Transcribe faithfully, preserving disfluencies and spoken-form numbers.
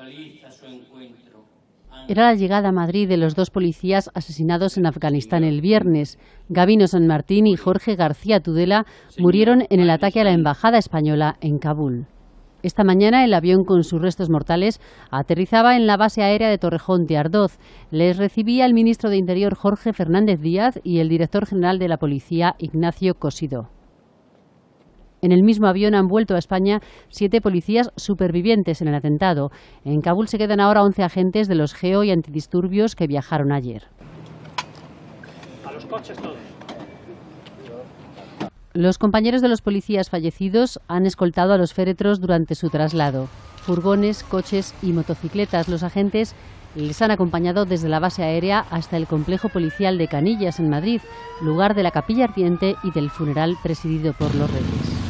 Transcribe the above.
realiza su encuentro. Era la llegada a Madrid de los dos policías asesinados en Afganistán el viernes. Gabino San Martín y Jorge García Tudela murieron en el ataque a la embajada española en Kabul. Esta mañana el avión con sus restos mortales aterrizaba en la base aérea de Torrejón de Ardoz. Les recibía el ministro de Interior Jorge Fernández Díaz y el director general de la Policía Ignacio Cosidó. En el mismo avión han vuelto a España siete policías supervivientes en el atentado. En Kabul se quedan ahora once agentes de los geo y antidisturbios que viajaron ayer. A los coches todos. Los compañeros de los policías fallecidos han escoltado a los féretros durante su traslado. Furgones, coches y motocicletas. Los agentes les han acompañado desde la base aérea hasta el complejo policial de Canillas, en Madrid, lugar de la capilla ardiente y del funeral presidido por los reyes.